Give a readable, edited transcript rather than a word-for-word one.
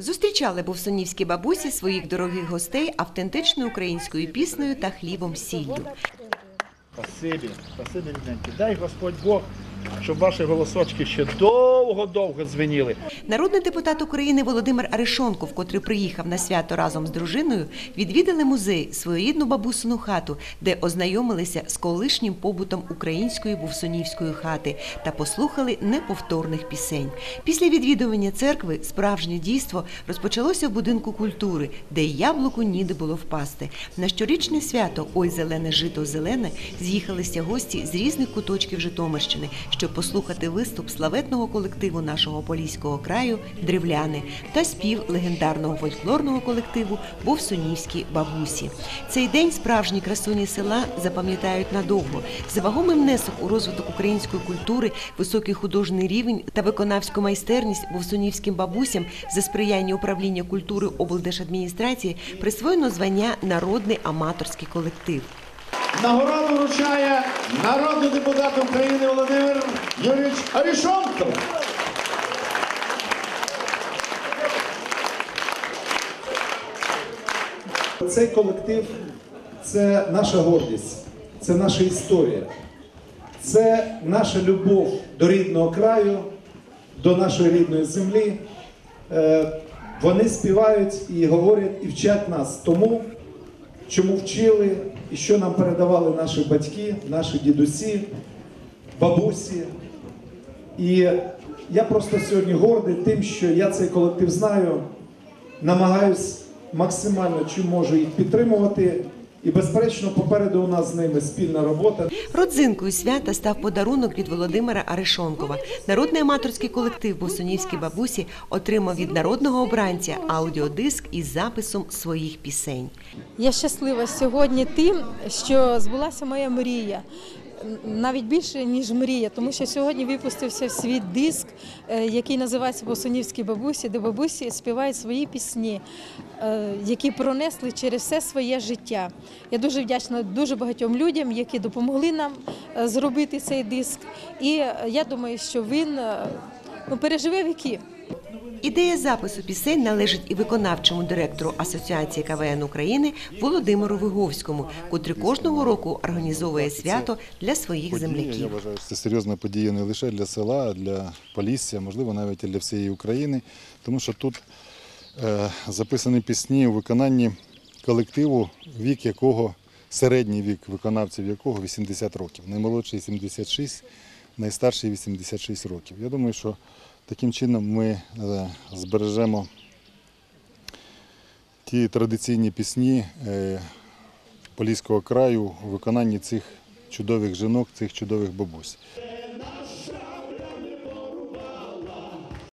Зустрічали бовсунівські бабусі своїх дорогих гостей автентичною українською піснею та хлібом-сіллю. Спасибі, рідненькі. Дай Господь Бог, щоб ваші голосочки ще довго-довго дзвеніли. Народний депутат України Володимир Арешонков, котрий приїхав на свято разом з дружиною, відвідали музей, своєрідну бабусину хату, де ознайомилися з колишнім побутом української бовсунівської хати та послухали неповторних пісень. Після відвідування церкви справжнє дійство розпочалося в будинку культури, де й яблуку ніде було впасти. На щорічне свято «Ой, зелене жито зелене» з'їхалися гості з різних куточків Житомирщини, щоб послухати виступ славетного колективу нашого Поліського краю «Древляни» та спів легендарного фольклорного колективу «Бовсунівські бабусі». Цей день справжні красуні села запам'ятають надовго. За вагомий внесок у розвиток української культури, високий художній рівень та виконавську майстерність бовсунівським бабусям за сприяння управління культури облдержадміністрації присвоєно звання «Народний аматорський колектив». Нагороду вручає народний депутат України Володимир Юрійович Арешонков. Цей колектив – це наша гордість, це наша історія, це наша любов до рідного краю, до нашої рідної землі. Вони співають і говорять, і вчать нас тому, чому вчили і що нам передавали наші батьки, наші дідусі, бабусі. І я просто сьогодні гордий тим, що я цей колектив знаю, намагаюсь максимально, чим можу, їх підтримувати. І, безперечно, попереду у нас з ними спільна робота. Родзинкою свята став подарунок від Володимира Арешонкова. Народний аматорський колектив «Бовсунівські бабусі» отримав від народного обранця аудіодиск із записом своїх пісень. Я щаслива сьогодні тим, що збулася моя мрія. Навіть більше, ніж мрія, тому що сьогодні випустився в світ диск, який називається «Бовсунівські бабусі», де бабусі співають свої пісні, які пронесли через все своє життя. Я дуже вдячна дуже багатьом людям, які допомогли нам зробити цей диск. І я думаю, що він переживе віки. Ідея запису пісень належить і виконавчому директору Асоціації КВН України Володимиру Виговському, котрий кожного року організовує свято для своїх земляків. Я вважаю, що це серйозна подія не лише для села, а для Полісся, можливо, навіть і для всієї України, тому що тут записані пісні у виконанні колективу, вік якого, середній вік виконавців якого 80 років, наймолодший 76, найстарший 86 років. Я думаю, що таким чином ми збережемо ті традиційні пісні Поліського краю у виконанні цих чудових жінок, цих чудових бабусь.